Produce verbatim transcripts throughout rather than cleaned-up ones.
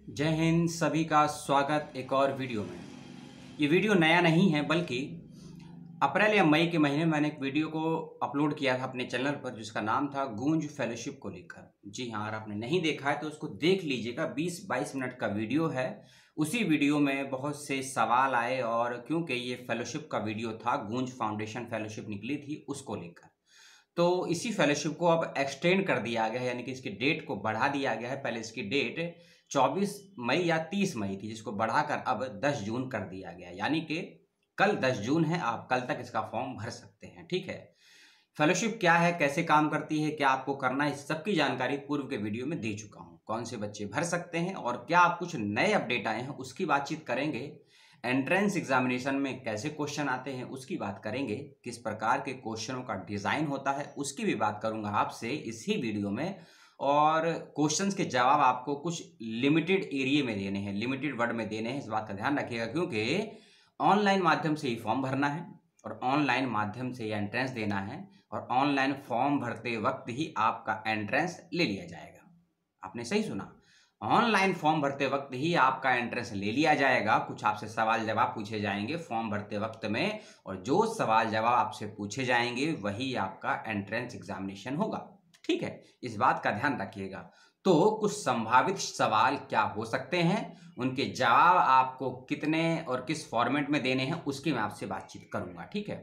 जय हिंद। सभी का स्वागत एक और वीडियो में। ये वीडियो नया नहीं है, बल्कि अप्रैल या मई के महीने में मैंने एक वीडियो को अपलोड किया था अपने चैनल पर, जिसका नाम था गूंज फेलोशिप को लेकर। जी हाँ, अगर आपने नहीं देखा है तो उसको देख लीजिएगा। बीस बाईस मिनट का वीडियो है। उसी वीडियो में बहुत से सवाल आए, और क्योंकि ये फेलोशिप का वीडियो था, गूंज फाउंडेशन फेलोशिप निकली थी उसको लेकर, तो इसी फेलोशिप को अब एक्सटेंड कर दिया गया है, यानी कि इसकी डेट को बढ़ा दिया गया है। पहले इसकी डेट चौबीस मई या तीस मई थी, जिसको बढ़ाकर अब दस जून कर दिया गया, यानी कि कल दस जून है। आप कल तक इसका फॉर्म भर सकते हैं। ठीक है, फेलोशिप क्या है, कैसे काम करती है, क्या आपको करना है, इस सब की जानकारी पूर्व के वीडियो में दे चुका हूं। कौन से बच्चे भर सकते हैं और क्या आप कुछ नए अपडेट आए हैं उसकी बातचीत करेंगे। एंट्रेंस एग्जामिनेशन में कैसे क्वेश्चन आते हैं उसकी बात करेंगे। किस प्रकार के क्वेश्चनों का डिजाइन होता है उसकी भी बात करूंगा आपसे इसी वीडियो में। और क्वेश्चंस के जवाब आपको कुछ लिमिटेड एरिया में देने हैं, लिमिटेड वर्ड में देने हैं, इस बात का ध्यान रखिएगा, क्योंकि ऑनलाइन माध्यम से ही फॉर्म भरना है और ऑनलाइन माध्यम से एंट्रेंस देना है, और ऑनलाइन फॉर्म भरते वक्त ही आपका एंट्रेंस ले लिया जाएगा। आपने सही सुना, ऑनलाइन फॉर्म भरते वक्त ही आपका एंट्रेंस ले लिया जाएगा। कुछ आपसे सवाल जवाब पूछे जाएंगे फॉर्म भरते वक्त में, और जो सवाल जवाब आपसे पूछे जाएंगे वही आपका एंट्रेंस एग्जामिनेशन होगा। ठीक है, इस बात का ध्यान रखिएगा। तो कुछ संभावित सवाल क्या हो सकते हैं, उनके जवाब आपको कितने और किस फॉर्मेट में देने हैं उसकी मैं आपसे बातचीत करूंगा। ठीक है,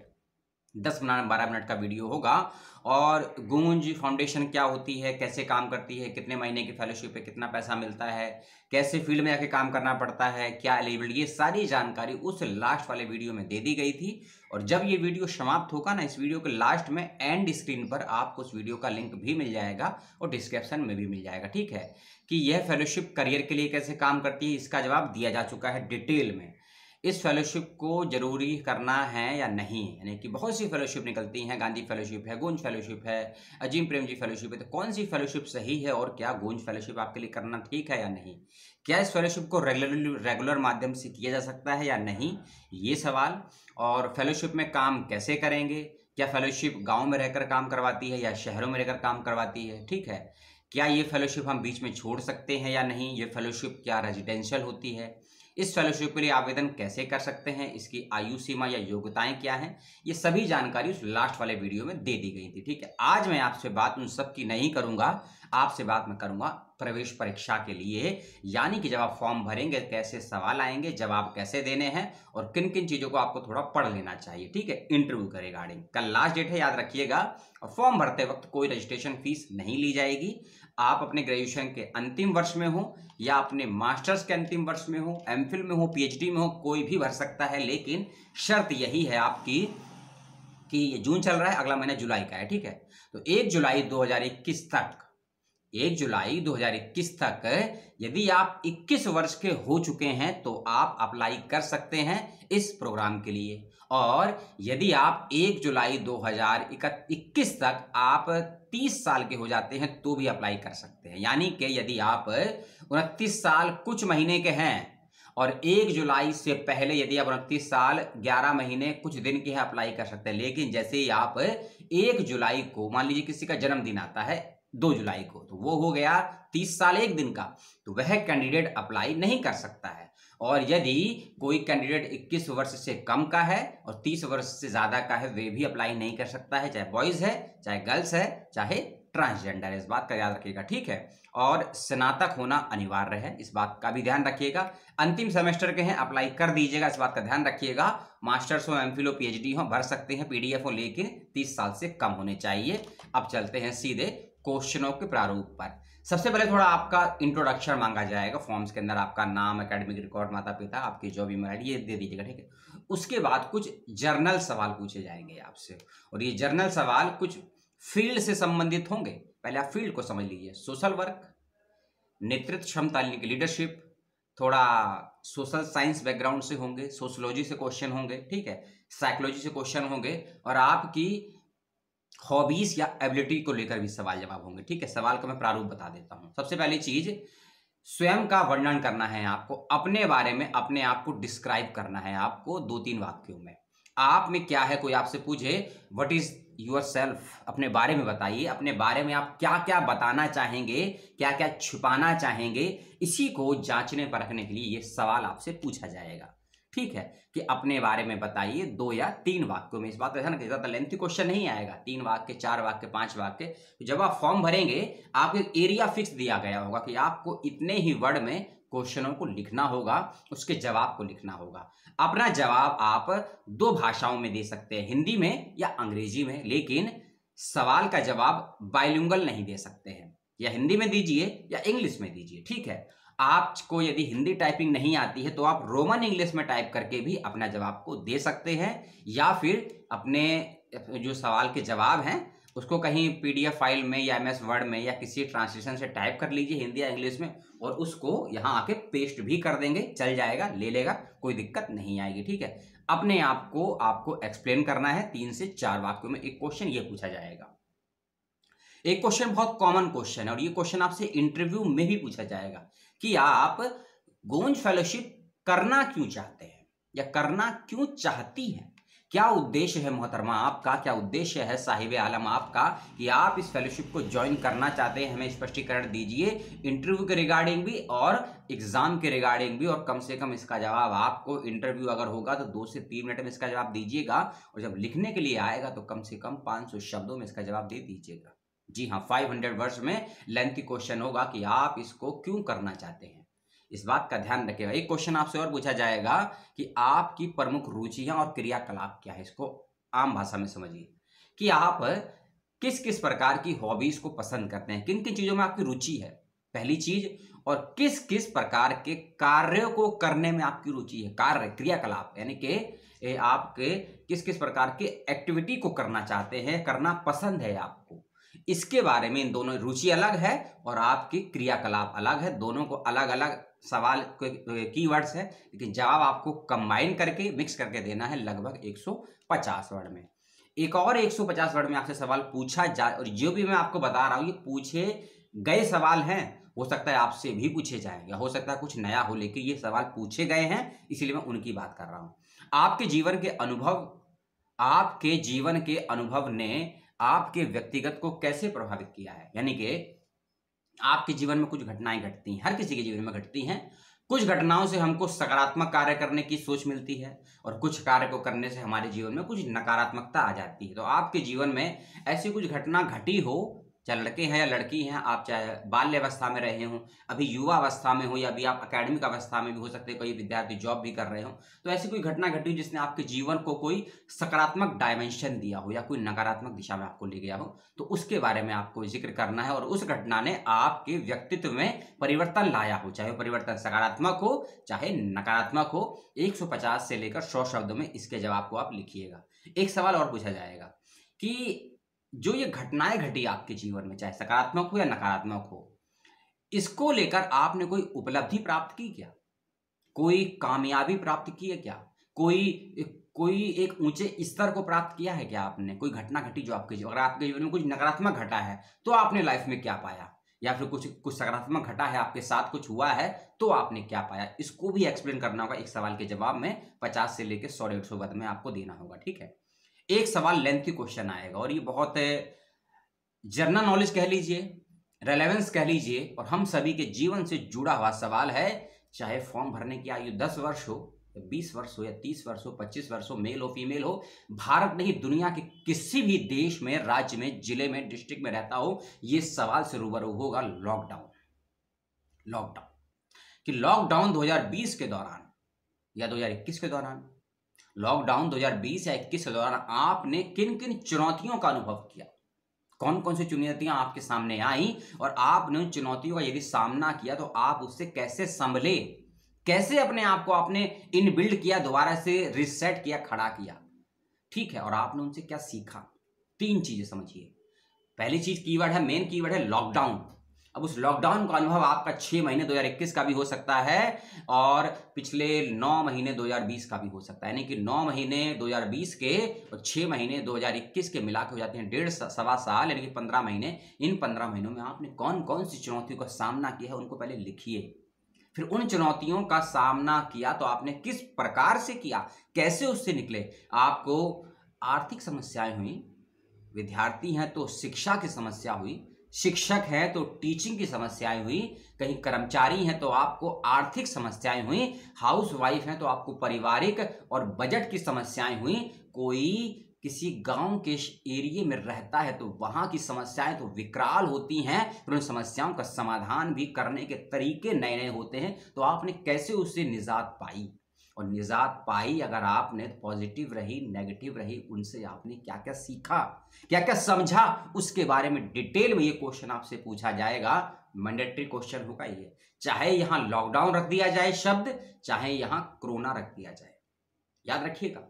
दस बारह मिनट का वीडियो होगा। और गूंज फाउंडेशन क्या होती है, कैसे काम करती है, कितने महीने की फेलोशिप है, कितना पैसा मिलता है, कैसे फील्ड में जाके काम करना पड़ता है, क्या एलिजिबिलिटी, ये सारी जानकारी उस लास्ट वाले वीडियो में दे दी गई थी। और जब ये वीडियो समाप्त होगा ना, इस वीडियो के लास्ट में एंड स्क्रीन पर आपको उस वीडियो का लिंक भी मिल जाएगा और डिस्क्रिप्शन में भी मिल जाएगा। ठीक है, कि यह फेलोशिप करियर के लिए कैसे काम करती है इसका जवाब दिया जा चुका है डिटेल में। इस फेलोशिप को जरूरी करना है या नहीं, यानी कि बहुत सी फेलोशिप निकलती हैं, गांधी फेलोशिप है, गूंज फेलोशिप है, अजीम प्रेमजी फेलोशिप है, तो कौन सी फेलोशिप सही है और क्या गूंज फेलोशिप आपके लिए करना ठीक है या नहीं, क्या इस फेलोशिप को रेगुलर रेगुलर माध्यम से किया जा सकता है या नहीं, ये सवाल। और फेलोशिप में काम कैसे करेंगे, क्या फेलोशिप गाँव में रहकर काम करवाती है या शहरों में रहकर काम करवाती है। ठीक है, क्या ये फेलोशिप हम बीच में छोड़ सकते हैं या नहीं, ये फेलोशिप क्या रेजिडेंशियल होती है, इस फेलोशिप के लिए आवेदन कैसे कर सकते हैं, इसकी आयु सीमा या योग्यताएं क्या हैं, ये सभी जानकारी उस लास्ट वाले वीडियो में दे दी गई थी। ठीक है, आज मैं आपसे बात उन सब की नहीं करूंगा, आपसे बात मैं करूंगा प्रवेश परीक्षा के लिए, यानी कि जब आप फॉर्म भरेंगे कैसे सवाल आएंगे, जवाब कैसे देने हैं, और किन किन चीजों को आपको थोड़ा पढ़ लेना चाहिए। ठीक है, इंटरव्यू के रिगार्डिंग कल लास्ट डेट है, याद रखिएगा। और फॉर्म भरते वक्त कोई रजिस्ट्रेशन फीस नहीं ली जाएगी। आप अपने ग्रेजुएशन के अंतिम वर्ष में हो या अपने मास्टर्स के अंतिम वर्ष में हो, एमफिल में हो, पीएचडी में हो, कोई भी भर सकता है। लेकिन शर्त यही है आपकी कि ये जून चल रहा है, अगला महीना जुलाई का है। ठीक है, तो एक जुलाई दो हज़ार इक्कीस तक एक जुलाई दो हज़ार इक्कीस तक यदि आप इक्कीस वर्ष के हो चुके हैं तो आप अप्लाई कर सकते हैं इस प्रोग्राम के लिए। और यदि आप एक जुलाई दो हज़ार इक्कीस तक आप तीस साल के हो जाते हैं तो भी अप्लाई कर सकते हैं। यानी कि यदि आप उनतीस साल कुछ महीने के हैं और एक जुलाई से पहले यदि आप उनतीस साल ग्यारह महीने कुछ दिन के हैं, अप्लाई कर सकते हैं। लेकिन जैसे ही आप एक जुलाई को, मान लीजिए किसी का जन्मदिन आता है दो जुलाई को, तो वो हो गया तीस साल एक दिन का, तो वह कैंडिडेट अप्लाई नहीं कर सकता है। और यदि कोई कैंडिडेट इक्कीस वर्ष से कम का है और तीस वर्ष से ज्यादा का है, वे भी अप्लाई नहीं कर सकता है, चाहे बॉयज है, चाहे गर्ल्स है, चाहे ट्रांसजेंडर है। इस बात का याद रखिएगा। ठीक है, और स्नातक होना अनिवार्य है, इस बात का भी ध्यान रखिएगा। अंतिम सेमेस्टर के हैं, अप्लाई कर दीजिएगा, इस बात का ध्यान रखिएगा। मास्टर्स हो, एमफिल हो, पीएचडी हो, भर सकते हैं, पीडीएफ हो, लेकिन तीस साल से कम होने चाहिए। अब चलते हैं सीधे क्वेश्चनों के प्रारूप पर। सबसे पहले थोड़ा आपका इंट्रोडक्शन मांगा जाएगा फॉर्म्स के अंदर, आपका नाम, एकेडमिक रिकॉर्ड, माता पिता, आपकी जॉब ईमेल आईडी, ये दे दीजिएगा। ठीक है, उसके बाद कुछ जर्नल सवाल पूछे जाएंगे आपसे, और ये जर्नल सवाल कुछ फील्ड से संबंधित होंगे। पहले आप फील्ड को समझ लीजिए, सोशल वर्क, नेतृत्व क्षमता यानी कि लीडरशिप, थोड़ा सोशल साइंस बैकग्राउंड से होंगे, सोशोलॉजी से क्वेश्चन होंगे, ठीक है, साइकोलॉजी से क्वेश्चन होंगे, और आपकी हॉबीज या एबिलिटी को लेकर भी सवाल जवाब होंगे। ठीक है, सवाल का मैं प्रारूप बता देता हूं। सबसे पहली चीज, स्वयं का वर्णन करना है आपको, अपने बारे में अपने आप को डिस्क्राइब करना है आपको दो तीन वाक्यों में। आप में क्या है, कोई आपसे पूछे व्हाट इज योर सेल्फ, अपने बारे में बताइए, अपने बारे में आप क्या क्या बताना चाहेंगे, क्या क्या छुपाना चाहेंगे, इसी को जांचने परखने के लिए ये सवाल आपसे पूछा जाएगा। ठीक है, कि अपने बारे में बताइए दो या तीन वाक्यों में। इस बात का ना कि ज्यादा लेंथी क्वेश्चन नहीं आएगा, तीन वाक्य, चार वाक्य, पांच वाक्य। जब आप फॉर्म भरेंगे आपको एक एरिया फिक्स दिया गया होगा कि आपको इतने ही वर्ड में क्वेश्चनों को लिखना होगा, उसके जवाब को लिखना होगा। अपना जवाब आप दो भाषाओं में दे सकते हैं, हिंदी में या अंग्रेजी में, लेकिन सवाल का जवाब बाइलिंगुअल नहीं दे सकते हैं। या हिंदी में दीजिए या इंग्लिश में दीजिए। ठीक है, आपको यदि हिंदी टाइपिंग नहीं आती है तो आप रोमन इंग्लिश में टाइप करके भी अपना जवाब को दे सकते हैं, या फिर अपने जो सवाल के जवाब हैं उसको कहीं पीडीएफ फाइल में या एमएस वर्ड में या किसी ट्रांसलेशन से टाइप कर लीजिए हिंदी या इंग्लिश में, और उसको यहाँ आके पेस्ट भी कर देंगे, चल जाएगा, ले लेगा, कोई दिक्कत नहीं आएगी। ठीक है, अपने आप को आपको एक्सप्लेन करना है, तीन से चार वाक्यों में एक क्वेश्चन ये पूछा जाएगा। एक क्वेश्चन बहुत कॉमन क्वेश्चन है और ये क्वेश्चन आपसे इंटरव्यू में भी पूछा जाएगा कि आप गूंज फेलोशिप करना क्यों चाहते हैं या करना क्यों चाहती हैं, क्या उद्देश्य है मोहतरमा आपका, क्या उद्देश्य है साहिब आलम आपका कि आप इस फेलोशिप को ज्वाइन करना चाहते हैं, हमें स्पष्टीकरण दीजिए इंटरव्यू के रिगार्डिंग भी और एग्जाम के रिगार्डिंग भी। और कम से कम इसका जवाब आपको, इंटरव्यू अगर होगा तो दो से तीन मिनट में इसका जवाब दीजिएगा, और जब लिखने के लिए आएगा तो कम से कम पाँच सौ शब्दों में इसका जवाब दे दीजिएगा। जी हाँ, पाँच सौ वर्ड्स में लेंथी क्वेश्चन होगा कि आप इसको क्यों करना चाहते हैं, इस बात का ध्यान रखिएगा। एक क्वेश्चन आपसे और पूछा जाएगा कि आपकी प्रमुख रुचियां और क्रियाकलाप क्या है। इसको आम भाषा में समझिए कि आप किस किस प्रकार की हॉबीज को पसंद करते हैं, किन किन चीजों में आपकी रुचि है, पहली चीज, और किस किस प्रकार के कार्यों को करने में आपकी रुचि है, कार्य, क्रियाकलाप, यानी कि आपके किस किस प्रकार के एक्टिविटी को करना चाहते हैं, करना पसंद है आपको, इसके बारे में। इन दोनों रुचि अलग है और आपकी क्रियाकलाप अलग है, दोनों को अलग अलग सवाल कीवर्ड्स है, लेकिन जवाब आपको कंबाइन करके मिक्स करके देना है लगभग एक सौ पचास वर्ड में। एक और एक सौ पचास वर्ड में आपसे सवाल पूछा जा, और जो भी मैं आपको बता रहा हूं ये पूछे गए सवाल हैं, हो सकता है आपसे भी पूछे जाएं या हो सकता है कुछ नया हो, लेकिन ये सवाल पूछे गए हैं इसीलिए मैं उनकी बात कर रहा हूं। आपके जीवन के अनुभव, आपके जीवन के अनुभव ने आपके व्यक्तिगत को कैसे प्रभावित किया है, यानी कि आपके जीवन में कुछ घटनाएं घटती हैं, हर किसी के जीवन में घटती हैं। कुछ घटनाओं से हमको सकारात्मक कार्य करने की सोच मिलती है और कुछ कार्य को करने से हमारे जीवन में कुछ नकारात्मकता आ जाती है। तो आपके जीवन में ऐसी कुछ घटना घटी हो, चाहे लड़के हैं या लड़की हैं, आप चाहे बाल्य अवस्था में रहे हों, अभी युवा अवस्था में हो, या अभी आप एकेडमिक अवस्था में भी हो सकते हैं, कोई विद्यार्थी जॉब भी कर रहे हो, तो ऐसी कोई घटना घटी हो जिसने आपके जीवन को कोई सकारात्मक डायमेंशन दिया हो या कोई नकारात्मक दिशा में आपको ले गया हो, तो उसके बारे में आपको जिक्र करना है। और उस घटना ने आपके व्यक्तित्व में परिवर्तन लाया हो, चाहे वो परिवर्तन सकारात्मक हो चाहे नकारात्मक हो। एक सौ पचास से लेकर सौ शब्दों में इसके जवाब को आप लिखिएगा। एक सवाल और पूछा जाएगा कि जो ये घटनाएं घटी आपके जीवन में, चाहे सकारात्मक हो या नकारात्मक हो, इसको लेकर आपने कोई उपलब्धि प्राप्त की क्या, कोई कामयाबी प्राप्त की है क्या, कोई कोई एक ऊंचे स्तर को प्राप्त किया है क्या आपने, कोई घटना घटी जो आपके जीवन, अगर आपके जीवन में कुछ नकारात्मक घटा है तो आपने लाइफ में क्या पाया, या फिर कुछ कुछ सकारात्मक घटा है, आपके साथ कुछ हुआ है तो आपने क्या पाया, इसको भी एक्सप्लेन करना होगा। एक सवाल के जवाब में पचास से लेकर सौ डेढ़ सौ पद में आपको देना होगा। ठीक है, एक सवाल लेंथी क्वेश्चन आएगा और ये बहुत जनरल नॉलेज कह लीजिए, रेलेवेंस कह लीजिए, और हम सभी के जीवन से जुड़ा हुआ सवाल है। चाहे फॉर्म भरने की आयु दस वर्ष हो या बीस वर्ष हो या तीस वर्ष हो, पच्चीस वर्ष हो, मेल हो फीमेल हो, भारत नहीं दुनिया के किसी भी देश में, राज्य में, जिले में, डिस्ट्रिक्ट में रहता हो, ये सवाल से रूबरू होगा। लॉकडाउन लॉकडाउन कि लॉकडाउन दो हज़ार बीस के दौरान या दो हज़ार इक्कीस के दौरान, लॉकडाउन दो हज़ार बीस या इक्कीस के दौरान आपने किन किन चुनौतियों का अनुभव किया, कौन कौन सी चुनौतियां आपके सामने आई, और आपने उन चुनौतियों का यदि सामना किया तो आप उससे कैसे संभले, कैसे अपने आप को आपने इनबिल्ड किया, दोबारा से रिसेट किया, खड़ा किया। ठीक है, और आपने उनसे क्या सीखा। तीन चीजें समझिए। पहली चीज कीवर्ड है, मेन कीवर्ड है लॉकडाउन। अब उस लॉकडाउन का अनुभव आपका छह महीने दो हज़ार इक्कीस का भी हो सकता है और पिछले नौ महीने दो हज़ार बीस का भी हो सकता है, यानी कि नौ महीने दो हज़ार बीस के और छह महीने दो हज़ार इक्कीस के मिला के हो जाते हैं डेढ़ सवा साल, यानी कि पंद्रह महीने। इन पंद्रह महीनों में आपने कौन कौन सी चुनौतियों का सामना किया है उनको पहले लिखिए। फिर उन चुनौतियों का सामना किया तो आपने किस प्रकार से किया, कैसे उससे निकले। आपको आर्थिक समस्याएं हुई, विद्यार्थी हैं तो शिक्षा की समस्या हुई, शिक्षक हैं तो टीचिंग की समस्याएं हुई, कहीं कर्मचारी हैं तो आपको आर्थिक समस्याएं हुई, हाउस वाइफ हैं तो आपको पारिवारिक और बजट की समस्याएं हुई, कोई किसी गांव के एरिया में रहता है तो वहां की समस्याएं तो विकराल होती हैं, फिर उन समस्याओं का समाधान भी करने के तरीके नए नए होते हैं। तो आपने कैसे उससे निजात पाई, और निजात पाई अगर आपने तो पॉजिटिव रही, नेगेटिव रही, उनसे आपने क्या क्या सीखा, क्या क्या समझा, उसके बारे में डिटेल में ये क्वेश्चन आपसे पूछा जाएगा। मैंडेटरी क्वेश्चन होगा ये, चाहे यहां लॉकडाउन रख दिया जाए शब्द, चाहे यहां कोरोना रख दिया जाए। याद रखिएगा,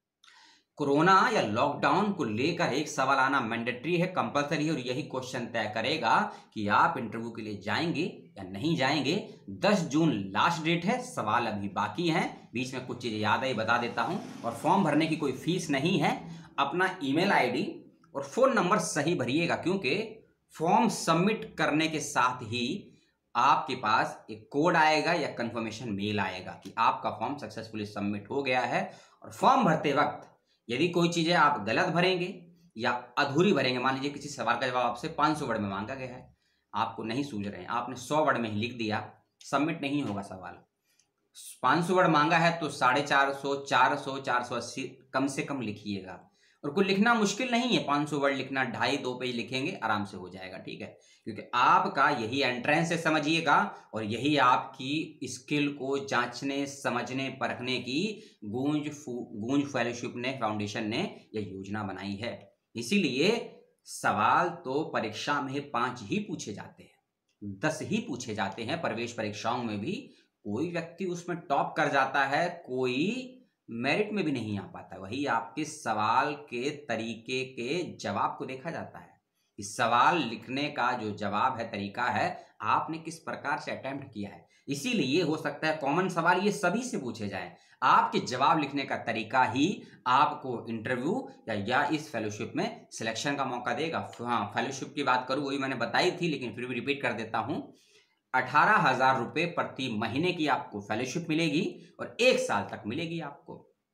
कोरोना या लॉकडाउन को लेकर एक सवाल आना मैंडेटरी है, कंपलसरी है, और यही क्वेश्चन तय करेगा कि आप इंटरव्यू के लिए जाएंगे या नहीं जाएंगे। दस जून लास्ट डेट है, सवाल अभी बाकी हैं, बीच में कुछ चीजें याद आई बता देता हूं। और फॉर्म भरने की कोई फीस नहीं है। अपना ईमेल आईडी और फोन नंबर सही भरिएगा, क्योंकि फॉर्म सबमिट करने के साथ ही आपके पास एक कोड आएगा या कंफर्मेशन मेल आएगा कि आपका फॉर्म सक्सेसफुली सबमिट हो गया है। और फॉर्म भरते वक्त यदि कोई चीजें आप गलत भरेंगे या अधूरी भरेंगे, मान लीजिए किसी सवाल का जवाब आपसे पाँच सौ वर्ड में मांगा गया है, आपको नहीं सूझ रहे हैं, आपने सौ वर्ड में ही लिख दिया, सबमिट नहीं होगा सवाल। पाँच सौ वर्ड मांगा है तो साढ़े चार सौ, चार सौ, चार सौ अस्सी कम से कम लिखिएगा। और कोई लिखना मुश्किल नहीं है, पाँच सौ वर्ड लिखना, ढाई दो पेज लिखेंगे आराम से हो जाएगा, ठीक है। क्योंकि आपका यही एंट्रेंस है, समझिएगा, और यही आपकी स्किल को जांचने, समझने, परखने की गूंज गूंज फेलोशिप ने, फाउंडेशन ने यह योजना बनाई है। इसीलिए सवाल तो परीक्षा में पांच ही पूछे जाते हैं, दस ही पूछे जाते हैं। प्रवेश परीक्षाओं में भी कोई व्यक्ति उसमें टॉप कर जाता है, कोई मेरिट में भी नहीं आ पाता। वही आपके सवाल के तरीके के जवाब को देखा जाता है। इस सवाल लिखने का जो जवाब है, तरीका है, आपने किस प्रकार से अटेम्प्ट किया है। इसीलिए हो सकता है कॉमन सवाल ये सभी से पूछे जाएं, आपके जवाब लिखने का तरीका ही आपको इंटरव्यू या, या इस फेलोशिप में सिलेक्शन का मौका देगा। हाँ, फेलोशिप की बात करूं, वही मैंने बताई थी, लेकिन फिर भी रिपीट कर देता हूं। अठारह हजार रुपए प्रति महीने की आपको फेलोशिप मिलेगी और एक साल तक मिलेगी। आपको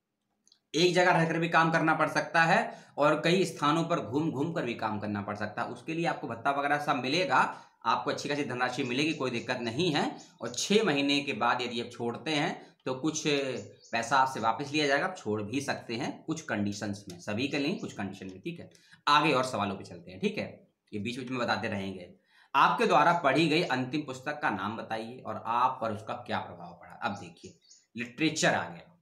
एक जगह रहकर भी काम करना पड़ सकता है और कई स्थानों पर घूम घूम कर भी काम करना पड़ सकता है। उसके लिए आपको भत्ता वगैरह सब मिलेगा, आपको अच्छी खासी धनराशि मिलेगी, कोई दिक्कत नहीं है। और छह महीने के बाद यदि आप छोड़ते हैं तो कुछ पैसा आपसे वापस लिया जाएगा, आप छोड़ भी सकते हैं कुछ कंडीशंस में, सभी के लिए कुछ कंडीशन में, ठीक है। आगे और सवालों पे चलते हैं, ठीक है, ये बीच बीच में बताते रहेंगे। आपके द्वारा पढ़ी गई अंतिम पुस्तक का नाम बताइए और आप पर उसका क्या प्रभाव पड़ा। अब देखिए, लिटरेचर आ गया।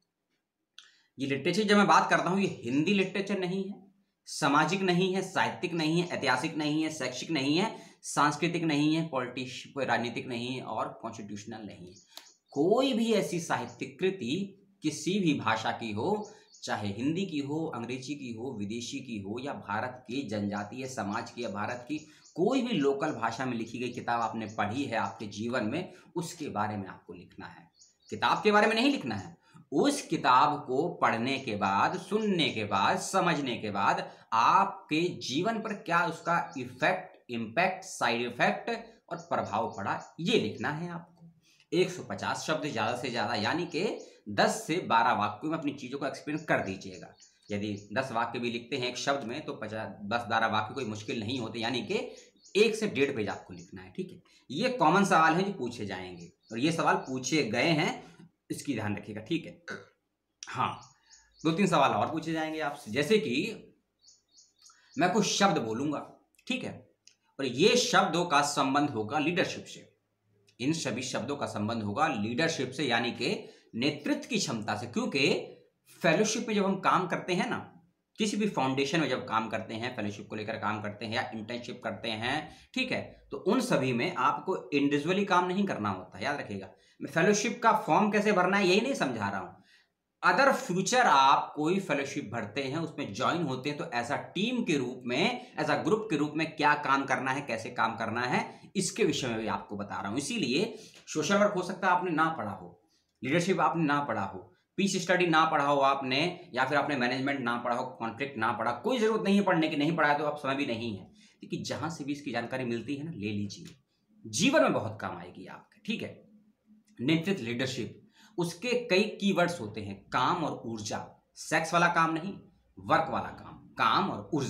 ये लिटरेचर जब मैं बात करता हूं, ये हिंदी लिटरेचर नहीं है, सामाजिक नहीं है, साहित्यिक नहीं है, ऐतिहासिक नहीं है, शैक्षिक नहीं है, सांस्कृतिक नहीं है, पॉलिटिक्स राजनीतिक नहीं है और कॉन्स्टिट्यूशनल नहीं है। कोई भी ऐसी साहित्यिक कृति किसी भी भाषा की हो, चाहे हिंदी की हो, अंग्रेजी की हो, विदेशी की हो, या भारत के जनजातीय समाज की या भारत की कोई भी लोकल भाषा में लिखी गई किताब आपने पढ़ी है आपके जीवन में, उसके बारे में आपको लिखना है। किताब के बारे में नहीं लिखना है, उस किताब को पढ़ने के बाद, सुनने के बाद, समझने के बाद आपके जीवन पर क्या उसका इफेक्ट, इम्पैक्ट, साइड इफेक्ट और प्रभाव पड़ा, ये लिखना है आपको। एक सौ पचास शब्द ज्यादा से ज्यादा, यानी कि दस से बारह वाक्यों में अपनी चीजों को एक्सप्लेन कर दीजिएगा। यदि दस वाक्य भी लिखते हैं एक शब्द में तो पचास दस बारह वाक्य कोई मुश्किल नहीं होते, यानी कि एक से डेढ़ पेज आपको लिखना है, ठीक है। ये कॉमन सवाल है जो पूछे जाएंगे और ये सवाल पूछे गए हैं, इसकी ध्यान रखिएगा, ठीक है। हाँ, दो तीन सवाल और पूछे जाएंगे आपसे, जैसे कि मैं कुछ शब्द बोलूंगा, ठीक है, और ये शब्दों का संबंध होगा लीडरशिप से। इन सभी शब्दों का संबंध होगा लीडरशिप से, यानी कि नेतृत्व की क्षमता से। क्योंकि फेलोशिप में जब हम काम करते हैं ना, किसी भी फाउंडेशन में जब काम करते हैं, फेलोशिप को लेकर काम करते हैं या इंटर्नशिप करते हैं, ठीक है, तो उन सभी में आपको इंडिविजुअली काम नहीं करना होता है, याद रखिएगा। मैं फेलोशिप का फॉर्म कैसे भरना है यही नहीं समझा रहा हूं। अदर फ्यूचर आप कोई फेलोशिप भरते हैं, उसमें ज्वाइन होते हैं, तो ऐसा टीम के रूप में, ऐसा ग्रुप के रूप में क्या काम करना है, कैसे काम करना है, इसके विषय में भी आपको बता रहा हूं। इसीलिए सोशल वर्क हो सकता है आपने ना पढ़ा हो, लीडरशिप आपने ना पढ़ा हो, पीस स्टडी ना पढ़ा हो आपने, या फिर आपने मैनेजमेंट ना पढ़ा हो, कॉन्फ्लिक्ट ना पढ़ा, कोई जरूरत नहीं है पढ़ने की, नहीं पढ़ा है तो आप समय भी नहीं है, लेकिन जहां से भी इसकी जानकारी मिलती है ना, ले लीजिए, जीवन में बहुत काम आएगी आपके, ठीक है। नेतृत्व, लीडरशिप, उसके कई कीवर्ड्स होते हैं, काम और ऊर्जा, सेक्स वाला काम नहीं, वर्क वाला काम, काम और ऊर्जा,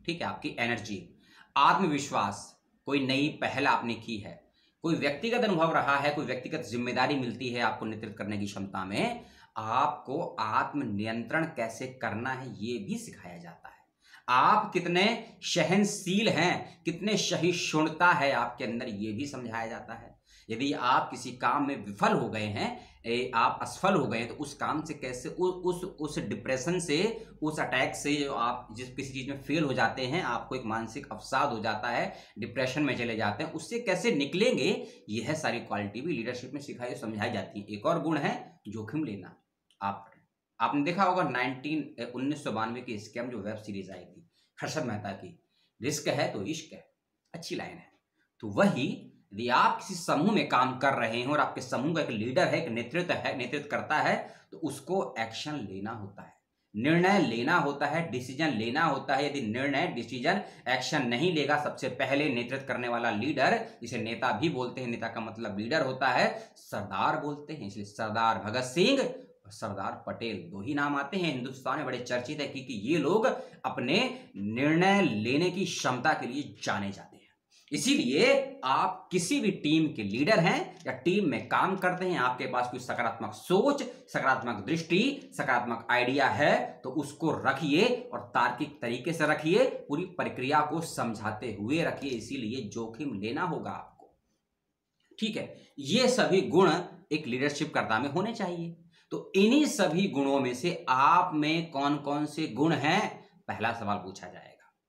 ठीक है, आपकी एनर्जी, आत्मविश्वास, कोई नई पहल आपने की है, कोई व्यक्तिगत अनुभव रहा है, कोई व्यक्तिगत जिम्मेदारी मिलती है आपको नेतृत्व करने की क्षमता में, आपको आत्म नियंत्रण कैसे करना है ये भी सिखाया जाता है। आप कितने सहनशील हैं, कितने सहिष्णुता है आपके अंदर, ये भी समझाया जाता है। यदि आप किसी काम में विफल हो गए हैं, आप असफल हो गए हैं, तो उस काम से कैसे उस उस उस डिप्रेशन से, उस अटैक से, जो आप जिस किसी चीज में फेल हो जाते हैं, आपको एक मानसिक अवसाद हो जाता है, डिप्रेशन में चले जाते हैं, उससे कैसे निकलेंगे, यह सारी क्वालिटी भी लीडरशिप में सिखाई समझाई जाती है। एक और गुण है जोखिम लेना। आप आपने देखा होगा नाइनटीन उन्नीस सौ बानवे की स्कैम जो वेब सीरीज आई थी हर्षद मेहता की, रिस्क है तो इश्क है, अच्छी लाइन है। तो वही यदि आप किसी समूह में काम कर रहे हैं और आपके समूह का एक लीडर है, एक नेतृत्व है, नेतृत्व करता है, तो उसको एक्शन लेना होता है, निर्णय लेना होता है, डिसीजन लेना होता है। यदि निर्णय, डिसीजन, एक्शन नहीं लेगा सबसे पहले नेतृत्व करने वाला लीडर, जिसे नेता भी बोलते हैं, नेता का मतलब लीडर होता है, सरदार बोलते हैं, इसलिए सरदार भगत सिंह और सरदार पटेल दो ही नाम आते हैं हिंदुस्तान में, बड़े चर्चित है क्योंकि ये लोग अपने निर्णय लेने की क्षमता के लिए जाने जाते हैं। इसीलिए आप किसी भी टीम के लीडर हैं या टीम में काम करते हैं, आपके पास कोई सकारात्मक सोच, सकारात्मक दृष्टि, सकारात्मक आइडिया है, तो उसको रखिए और तार्किक तरीके से रखिए, पूरी प्रक्रिया को समझाते हुए रखिए। इसीलिए जोखिम लेना होगा आपको, ठीक है। ये सभी गुण एक लीडरशिप कर्ता में होने चाहिए। तो इन्हीं सभी गुणों में से आप में कौन कौन से गुण हैं, पहला सवाल पूछा जाएगा।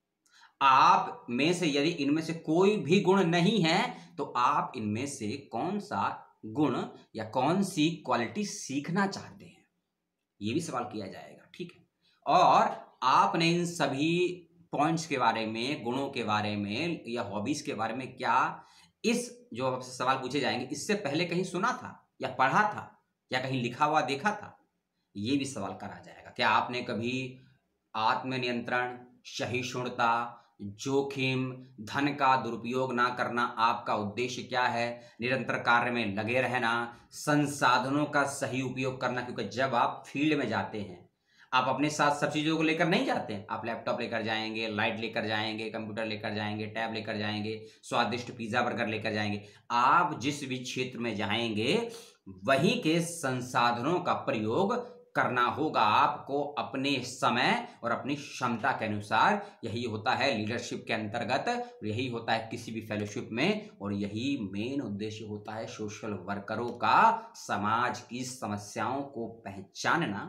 आप में से यदि इनमें से कोई भी गुण नहीं है, तो आप इनमें से कौन सा गुण या कौन सी क्वालिटी सीखना चाहते हैं, यह भी सवाल किया जाएगा, ठीक है। और आपने इन सभी पॉइंट्स के बारे में, गुणों के बारे में या हॉबीज के बारे में क्या इस जो आपसे सवाल पूछे जाएंगे इससे पहले कहीं सुना था या पढ़ा था या कहीं लिखा हुआ देखा था, यह भी सवाल करा जाएगा। क्या आपने कभी आत्मनियंत्रण, सहिष्णुता, जोखिम, धन का दुरुपयोग ना करना, आपका उद्देश्य क्या है, निरंतर कार्य में लगे रहना, संसाधनों का सही उपयोग करना, क्योंकि जब आप फील्ड में जाते हैं आप अपने साथ सब चीजों को लेकर नहीं जाते हैं। आप लैपटॉप लेकर जाएंगे, लाइट लेकर जाएंगे, कंप्यूटर लेकर जाएंगे, टैब लेकर जाएंगे, स्वादिष्ट पिज्जा बर्गर लेकर जाएंगे। आप जिस भी क्षेत्र में जाएंगे वहीं के संसाधनों का प्रयोग करना होगा आपको अपने समय और अपनी क्षमता के अनुसार। यही होता है लीडरशिप के अंतर्गत, यही होता है किसी भी फेलोशिप में, और यही मेन उद्देश्य होता है सोशल वर्करों का, समाज की समस्याओं को पहचानना,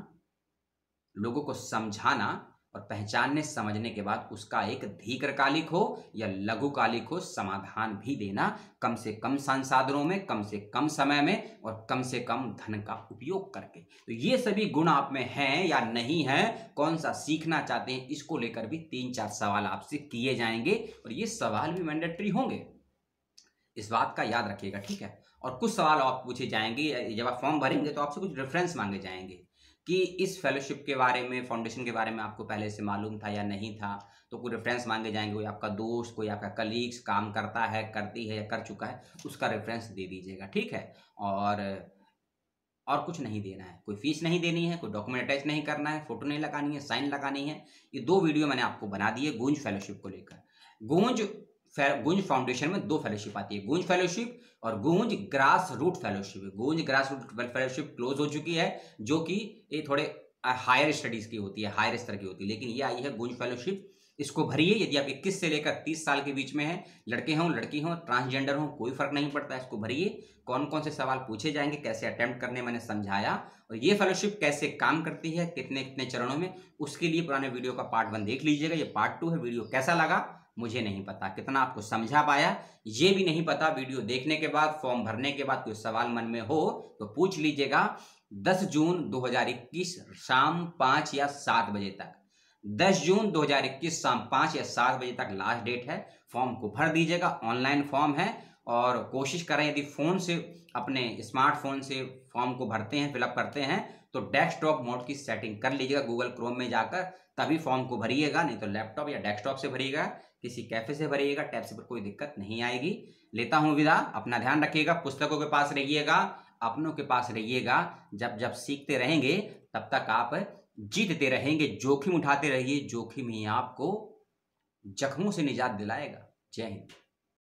लोगों को समझाना, और पहचानने समझने के बाद उसका एक दीर्घकालिक हो या लघुकालिक हो समाधान भी देना, कम से कम संसाधनों में, कम से कम समय में और कम से कम धन का उपयोग करके। तो ये सभी गुण आप में हैं या नहीं हैं, कौन सा सीखना चाहते हैं, इसको लेकर भी तीन चार सवाल आपसे किए जाएंगे और ये सवाल भी मैंडेटरी होंगे, इस बात का याद रखिएगा, ठीक है। और कुछ सवाल आप पूछे जाएंगे, जब आप फॉर्म भरेंगे तो आपसे कुछ रेफरेंस मांगे जाएंगे कि इस फेलोशिप के बारे में, फाउंडेशन के बारे में आपको पहले से मालूम था या नहीं था, तो कोई रेफरेंस मांगे जाएंगे। कोई आपका दोस्त, कोई आपका कलीग्स काम करता है, करती है या कर चुका है, उसका रेफरेंस दे दीजिएगा, ठीक है। और और कुछ नहीं देना है, कोई फीस नहीं देनी है, कोई डॉक्यूमेंट अटैच नहीं करना है, फोटो नहीं लगानी है, साइन लगानी है। ये दो वीडियो मैंने आपको बना दी है गूंज फेलोशिप को लेकर। गूंज गूंज फाउंडेशन में दो फेलोशिप आती है, गूंज फेलोशिप और Goonj grass root fellowship. Goonj grass root fellowship close हो चुकी है, जो कि ये थोड़े हायर स्टडीज की होती है, हायर स्तर की होती है, लेकिन ये आई है गूंज फेलोशिप। इसको भरिए। यदि आप इक्कीस से लेकर तीस साल के बीच में हैं, लड़के हों, लड़की हों, ट्रांसजेंडर हों, कोई फर्क नहीं पड़ता, इसको भरिए। कौन कौन से सवाल पूछे जाएंगे, कैसे अटेम्प्ट करने मैंने समझाया, और ये फेलोशिप कैसे काम करती है, कितने कितने चरणों में, उसके लिए पुराने वीडियो का पार्ट वन देख लीजिएगा। ये पार्ट टू है। वीडियो कैसा लगा मुझे नहीं पता, कितना आपको समझा पाया ये भी नहीं पता। वीडियो देखने के बाद, फॉर्म भरने के बाद कोई सवाल मन में हो तो पूछ लीजिएगा। दस जून दो हज़ार इक्कीस शाम पाँच या सात बजे तक, दस जून दो हज़ार इक्कीस शाम पाँच या सात बजे तक लास्ट डेट है। फॉर्म को भर दीजिएगा, ऑनलाइन फॉर्म है। और कोशिश करें यदि फ़ोन से, अपने स्मार्टफोन से फॉर्म को भरते हैं, फिलअप करते हैं, तो डेस्कटॉप मोड की सेटिंग कर लीजिएगा गूगल क्रोम में जाकर, तभी फॉर्म को भरिएगा। नहीं तो लैपटॉप या डेस्कटॉप से भरिएगा, किसी कैफे से भरिएगा, टैब से, पर कोई दिक्कत नहीं आएगी। लेता हूं विदा, अपना ध्यान रखिएगा, पुस्तकों के पास रहिएगा, अपनों के पास रहिएगा। जब जब सीखते रहेंगे तब तक आप जीतते रहेंगे। जोखिम उठाते रहिए, जोखिम ही आपको जख्मों से निजात दिलाएगा। जय हिंद।